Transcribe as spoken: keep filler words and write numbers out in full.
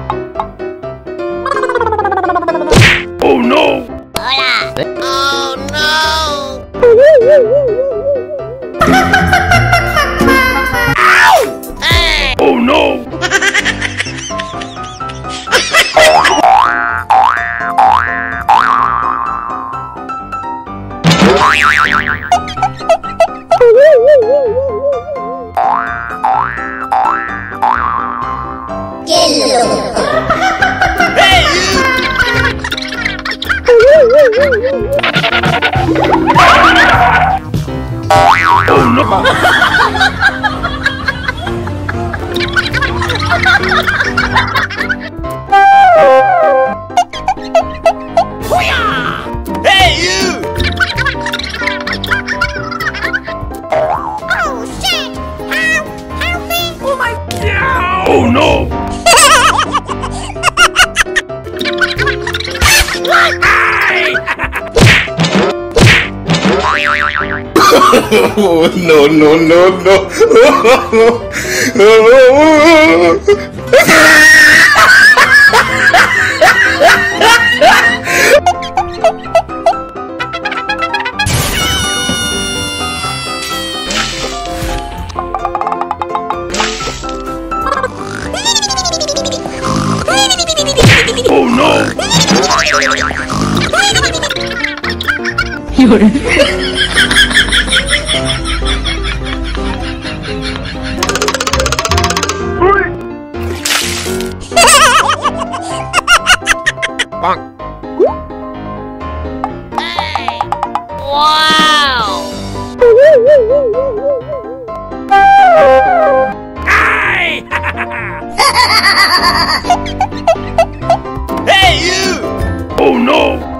Oh no! Hola! Oh no! Hey! Oh no! Hey! Oh no! Hey you! Oh shit! Help! Help me! Oh my god! Oh no! Oh no no no no! Oh no! Bonk. Hey! Wow! Hey you! Oh no!